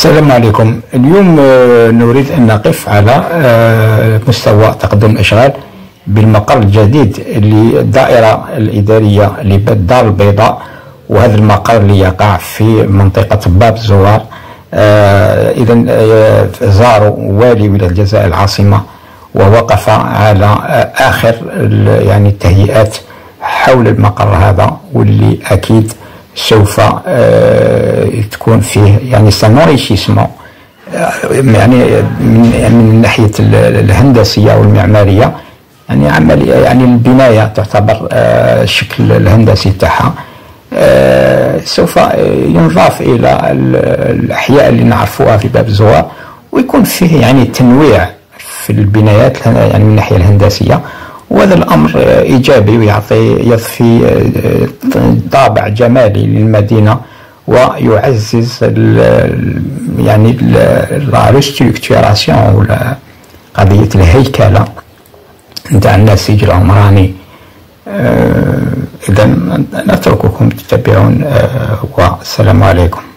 السلام عليكم. اليوم نريد أن نقف على مستوى تقدم الأشغال بالمقر الجديد للدائرة الإدارية للدار البيضاء، وهذا المقر اللي يقع في منطقة باب الزوار. إذا زاروا والي ولاية الجزائر العاصمة ووقف على آخر يعني التهيئات حول المقر هذا، واللي أكيد سوف تكون فيه يعني سانوريشيسمون يعني من الناحية الهندسية والمعمارية، يعني عملية يعني البناية تعتبر الشكل الهندسي تاعها سوف ينضاف إلى الأحياء اللي نعرفوها في باب الزوار، ويكون فيه يعني تنويع في البنايات يعني من الناحية الهندسية، وهذا الأمر إيجابي ويضفي طابع جمالي للمدينة ويعزز يعني لا ريستركتوراسيون ولا قضية الهيكلة نتاع النسيج العمراني. إذا نترككم تتبعون والسلام عليكم.